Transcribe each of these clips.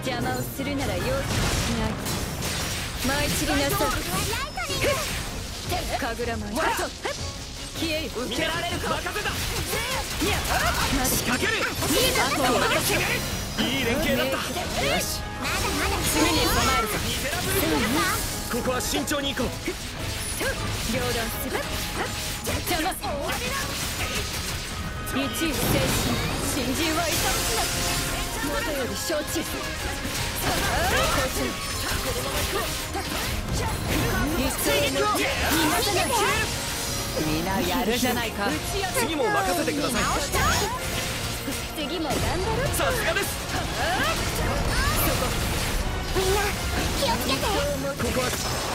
邪魔をするなら容赦しない。舞い散りなさい。神楽舞い消えよ。 受けられるか。任せた。 仕掛ける。あとは任せる。 いい連携だった。よし、 すぐに備えるぞ。 ここは慎重に行こう。 両断する。邪魔。一位精神、新人は痛すな。元より承知。一斉に逃がさない。みんなやるじゃないか。 次も任せてください。 次も頑張ろう。 さすがです。 みんな気をつけて。 ここは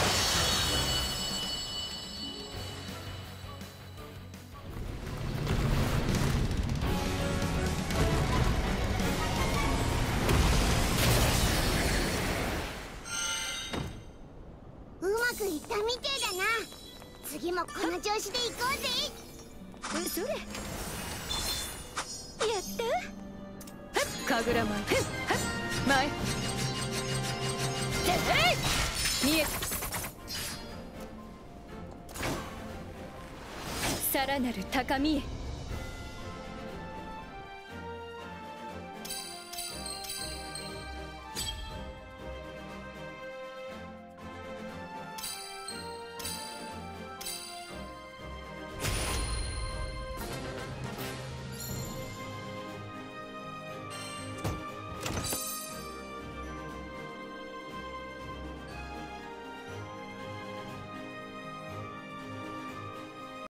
うまくいったみてえだな。次もこの調子で行こうぜ。 それやった神楽舞前見えさらなる高みへ。